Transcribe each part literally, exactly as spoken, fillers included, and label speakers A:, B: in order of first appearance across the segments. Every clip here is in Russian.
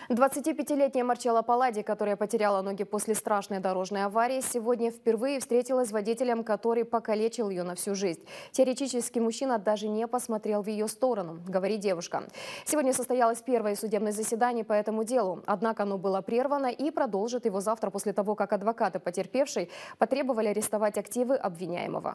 A: двадцатипятилетняя Марчелла Паллади, которая потеряла ноги после страшной дорожной аварии, сегодня впервые встретилась с водителем, который покалечил ее на всю жизнь. Теоретически мужчина даже не посмотрел в ее сторону, говорит девушка. Сегодня состоялось первое судебное заседание по этому делу. Однако оно было прервано и продолжит его завтра после того, как адвокаты потерпевшей потребовали арестовать активы обвиняемого.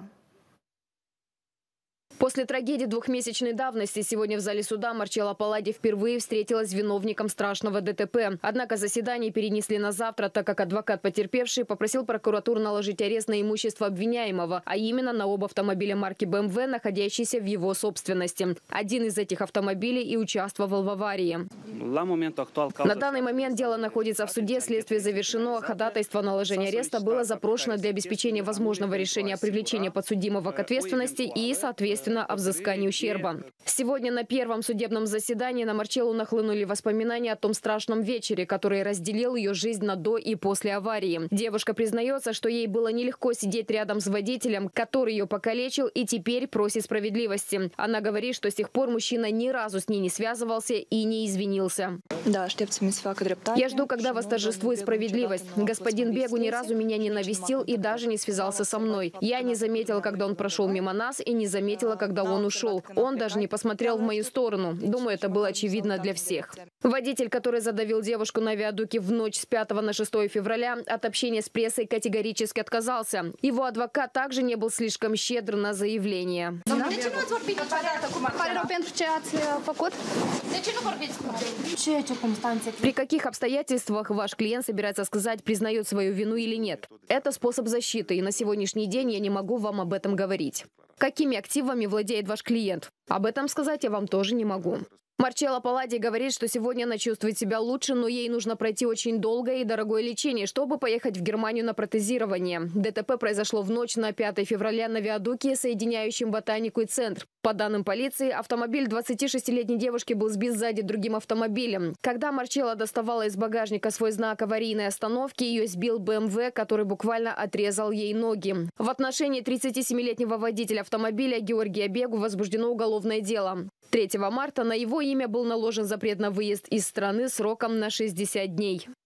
A: После трагедии двухмесячной давности сегодня в зале суда Марчелла Паллади впервые встретилась с виновником страшного ДТП. Однако заседание перенесли на завтра, так как адвокат потерпевшей попросил прокуратуру наложить арест на имущество обвиняемого, а именно на оба автомобиля марки бэ эм вэ, находящиеся в его собственности. Один из этих автомобилей и участвовал в аварии. На данный момент дело находится в суде, следствие завершено, ходатайство о наложении ареста было запрошено для обеспечения возможного решения о привлечении подсудимого к ответственности и, соответственно, о взыскании ущерба. Сегодня на первом судебном заседании на Марчеллу нахлынули воспоминания о том страшном вечере, который разделил ее жизнь на до и после аварии. Девушка признается, что ей было нелегко сидеть рядом с водителем, который ее покалечил, и теперь просит справедливости. Она говорит, что с тех пор мужчина ни разу с ней не связывался и не извинился. Я жду, когда восторжествует справедливость. Господин Бегу ни разу меня не навестил и даже не связался со мной. Я не заметила, когда он прошел мимо нас, и не заметила, когда он ушел. Он даже не посмотрел в мою сторону. Думаю, это было очевидно для всех. Водитель, который задавил девушку на виадуке в ночь с пятого на шестое февраля, от общения с прессой категорически отказался. Его адвокат также не был слишком щедр на заявление. При каких обстоятельствах ваш клиент собирается сказать, признает свою вину или нет? Это способ защиты, и на сегодняшний день я не могу вам об этом говорить. Какими активами владеет ваш клиент? Об этом сказать я вам тоже не могу. Марчелла Паллади говорит, что сегодня она чувствует себя лучше, но ей нужно пройти очень долгое и дорогое лечение, чтобы поехать в Германию на протезирование. ДТП произошло в ночь на пятое февраля на виадуке, соединяющем ботанику и центр. По данным полиции, автомобиль двадцатишестилетней девушки был сбит сзади другим автомобилем. Когда Марчелла доставала из багажника свой знак аварийной остановки, ее сбил бэ эм вэ, который буквально отрезал ей ноги. В отношении тридцатисемилетнего водителя автомобиля Георгия Бегу возбуждено уголовное дело. третьего марта на его имя был наложен запрет на выезд из страны сроком на шестьдесят дней.